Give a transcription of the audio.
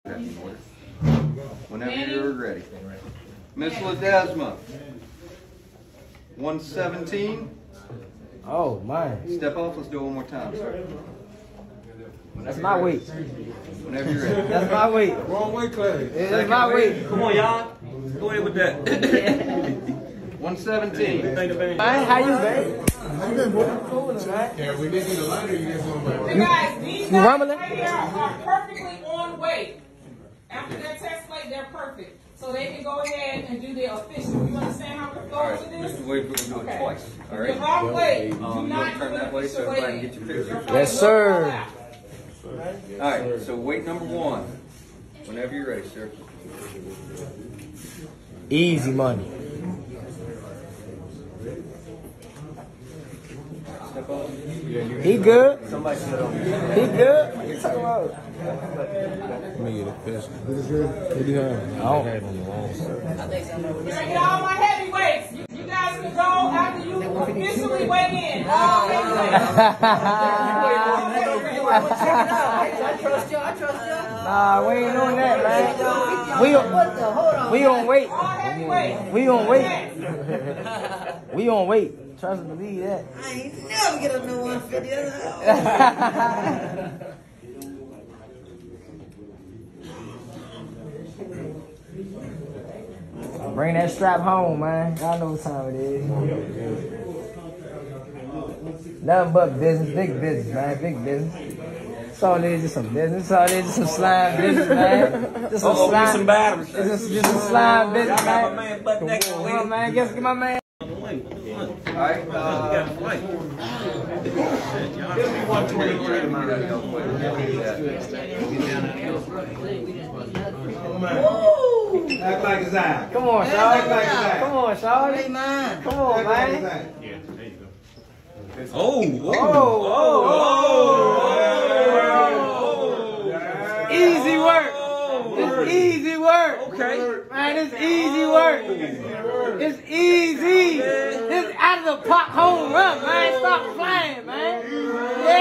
Whenever you're ready. Miss Ledesma. 117. Oh, man. Step off. Let's do it one more time, sir. That's my weight. Whenever you're ready. That's my weight. Wrong weight class. That's my weight. Come on, y'all. Go ahead with that. 117. Man, how you, baby? I'm good, boy. Yeah, we didn't do the lighter. You guys want Hey guys, these guys right here are perfectly on weight. After their test weight, they're perfect. So they can go ahead and do their official. You understand how it goes with this? Mr. Wade, we're going to do it twice. All right? The wrong weight. Do You not want to turn do that way so everybody can get your picture? Yes, sir. All right, so weight number 1. Whenever you're ready, sir. Easy money. Step off. He good. Somebody sit on me. He good. What you talking about? Let me get a fish. What do you have? I don't have Can I get all my heavyweights? You guys can go after you officially weigh in. All heavyweights. I trust you. Nah, we ain't doing that, man. We on weight. All heavyweights. We on weight. We on weight. Trust and believe that. I ain't never get a new 150. Bring that strap home, man. Y'all know what time it is. Nothing but business, big business, man, big business. That's all it is, just some business. That's all it is, just some slime business, man. Just some slime. Some batteries. Just some slime business, Y'all got my man. man butt next Come on, man. Get my man. All right. Give me 123 tomorrow. Act like it's out. Come on, Shawty. Come on, Shawty. Man. Come on, man. Oh. Easy work. It's easy work. Okay. Man, it's easy work. It's easy. It's out of the pot home run, man. Stop playing, man. Yeah.